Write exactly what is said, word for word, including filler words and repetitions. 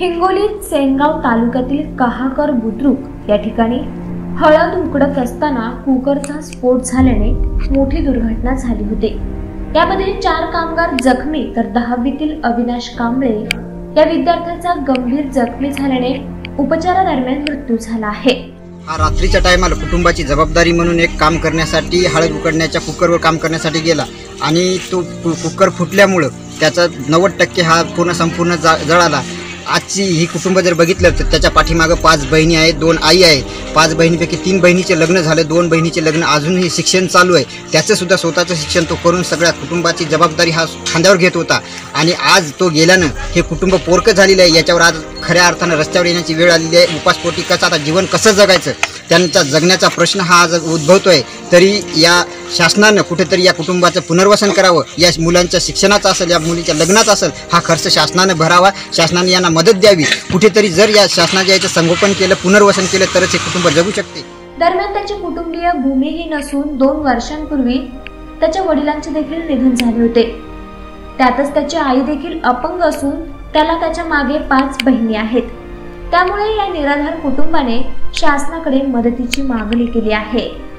हिंगोली सेनगाव तालुक्यातील कहाकर बुद्रुक या ठिकाणी हळद उकडत असताना कुकरचा स्फोट झाल्याने मोठी दुर्घटना झाली होती। यामध्ये चार कामगार जखमी तर दहावीतील अविनाश कांबळे या विद्यार्थ्याचा गंभीर जखमी झाल्याने उपचारादरम्यान मृत्यू झाला आहे। हा रात्रीच्या टायमाला कुटुंबाची जबाबदारी म्हणून एक काम करण्यासाठी हळद उकडण्याच्या कुकरवर काम करण्यासाठी गेला आणि तो कुकर फुटल्यामुळे त्याचा नव्वद टक्के हा पूर्ण संपूर्ण जळाला। आजची ही कुटुंब जर बघितलं तर त्याच्या पाठीमागं पाच बहिणी आहेत, दोन आई आहे। पाच बहिणीपैकी तीन बहिणीचे लग्न झाले, दोन बहिणीचे लग्न अजूनही शिक्षण चालू आहे। त्याचं सुद्धा स्वतःचं शिक्षण तो करून सगळ्या कुटुंबाची जबाबदारी हा खांद्यावर घेत होता आणि आज तो गेल्यानं हे कुटुंब पोरकं झालेलं आहे। याच्यावर आज खऱ्या अर्थानं रस्त्यावर येण्याची वेळ आलेली आहे। उपासपोटी कसं आता जीवन कसं जगायचं त्यांचा जगण्याचा प्रश्न हा आज उद्भवतोय। तरी या शासनानं कुठेतरी या कुटुंबाचं पुनर्वसन करावं। या मुलांच्या शिक्षणाचं असेल, या मुलीच्या लग्नाचा असेल, हा खर्च शासनानं भरावा, शासनाने यांना मदत द्यावी। कुठेतरी जर या शासनाच्या याचं संगोपन केलं, पुनर्वसन केलं तरच हे कुटुंब जगू शकते। दरम्यान त्याचे कुटुंबीय भूमिहीन असून दोन वर्षांपूर्वी त्याच्या वडिलांचे देखील निधन झाले होते। त्यातच त्याची आई देखील अपंग असून त्याला त्याच्या मागे पाच बहिणी आहेत। त्यामुळे या निराधार कुटुंबाने शासनाकडे मदतीची मागणी केली आहे।